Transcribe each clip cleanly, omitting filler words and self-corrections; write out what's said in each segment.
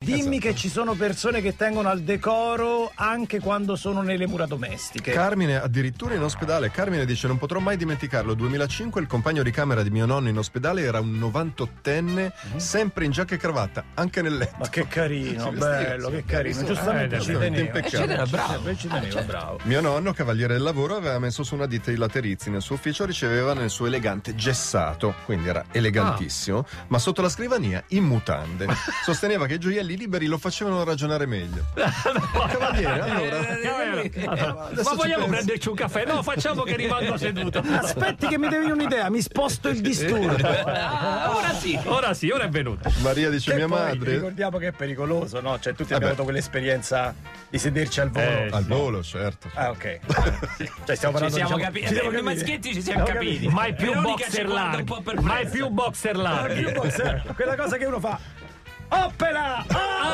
Dimmi che ci sono persone che tengono al decoro anche quando sono nelle mura domestiche. Carmine, addirittura in ospedale. Carmine dice: non potrò mai dimenticarlo. 2005, il compagno di camera di mio nonno in ospedale era un 98enne, sempre in giacca e cravatta, anche nel letto. Ma che carino, bello, che carino. Giustamente ci teneva. Bravo. Mio nonno, cavaliere del lavoro, aveva messo su una ditta di laterizi. Nel suo ufficio riceveva nel suo elegante gessato, quindi era elegantissimo, ma sotto la scrivania in mutande. Sosteneva che i gioielli liberi lo facevano ragionare meglio. Cavaliere, allora ma vogliamo prenderci un caffè? No, facciamo che rimango seduto. Aspetti che mi devi un'idea, mi sposto il disturbo. Ora è venuto. Maria dice: Che mia poi madre. ricordiamo che è pericoloso, no? Cioè tutti abbiamo avuto quell'esperienza di sederci al volo. Al volo, certo. Ah, ok. Cioè stiamo parlando, Ci siamo capiti. Noi maschietti ci siamo capiti. Mai più boxer larghi. Mai più boxer larghi. Quella cosa che uno fa. Oppela!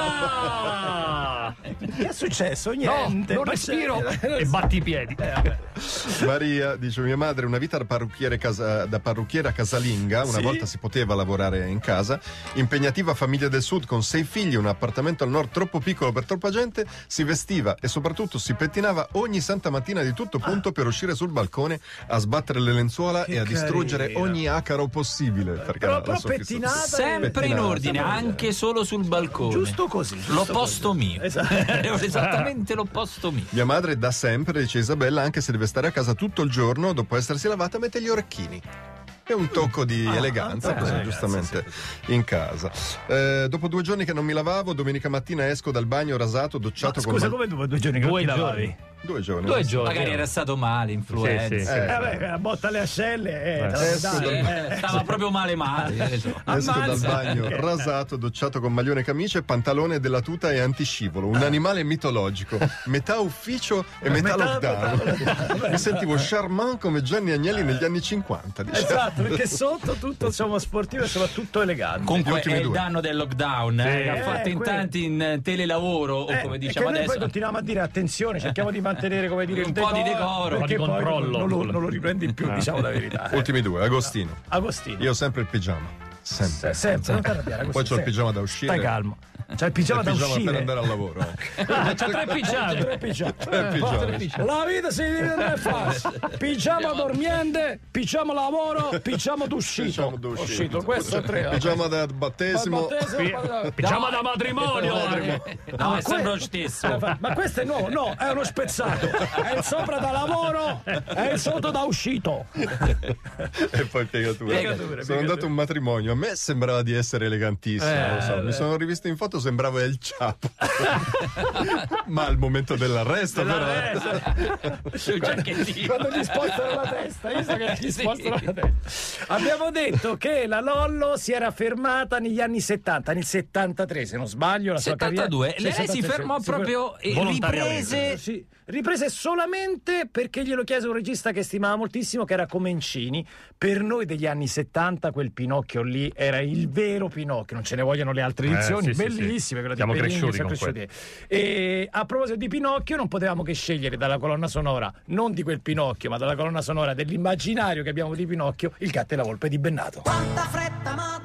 Che è successo? Niente. No, non respiro e batti i piedi. Maria dice: mia madre, una vita da parrucchiera casalinga, una volta si poteva lavorare in casa, impegnativa famiglia del sud con 6 figli, un appartamento al nord troppo piccolo per troppa gente, si vestiva e soprattutto si pettinava ogni santa mattina di tutto punto per uscire sul balcone a sbattere le lenzuola e a distruggere ogni acaro possibile. Perché Però pettinata sempre in ordine, anche solo sul balcone. Giusto così. L'opposto mio. Esattamente l'opposto mio. Mia madre da sempre, dice Isabella, anche se deve stare a casa tutto il giorno, dopo essersi lavata mette gli orecchini. È un tocco di eleganza, così giustamente in casa. Dopo 2 giorni che non mi lavavo, domenica mattina esco dal bagno rasato, docciato con... Scusa, come dopo 2 giorni che non ti lavavi? 2 giorni. 2 giorni. Magari era stato male, influenza. Vabbè, botta le ascelle. Stava proprio male. Esco dal bagno rasato, docciato con maglione e camicia, pantalone della tuta e antiscivolo. Un animale mitologico, metà ufficio e metà lockdown. Mi sentivo charmant come Gianni Agnelli negli anni 50. Diciamo. Esatto, perché sotto tutto siamo sportivi e soprattutto eleganti. Comunque è il danno del lockdown, che ha fatto in tanti in telelavoro, o come diciamo noi adesso. poi continuiamo a dire attenzione, cerchiamo di mantenere, come dire, un po' di decoro, perché di poi controllo. non lo riprendi più, diciamo la verità. Ultimi 2, Agostino. Io ho sempre il pigiama. Sempre. Non ti arrabbiare, Poi c'ho il pigiama da uscire. Stai calmo. C'è il pigiama da uscire per andare al lavoro. C'ha 3 pigiami. La vita si divide in 3 fasi: pigiama dormiente, pigiama lavoro, pigiama d'uscito. Questo è 3. Pigiama da battesimo. Pigiama da matrimonio. No, è sempre lo stesso. Ma questo è nuovo? No, è uno spezzato. È il sopra da lavoro, è il sotto da uscito. E poi piegatura. Sono andato a un matrimonio. A me sembrava di essere elegantissimo. Lo so. Mi sono rivisto in foto, sembrava El Chapo. Ma al momento dell'arresto, però. Quando gli spostano la testa, io so che gli spostano la testa. Abbiamo detto che la Lollo si era fermata negli anni 70, nel 73, se non sbaglio. La 72. Sua Lei si fermò proprio e riprese solamente perché glielo chiese un regista che stimava moltissimo, che era Comencini. Per noi degli anni 70 quel Pinocchio lì era il vero Pinocchio, non ce ne vogliono le altre edizioni, bellissime, quella siamo di Benigni, cresciuti con quello. E a proposito di Pinocchio, non potevamo che scegliere dalla colonna sonora, non di quel Pinocchio, ma dalla colonna sonora dell'immaginario che abbiamo di Pinocchio, Il gatto e la volpe di Bennato. Quanta fretta, ma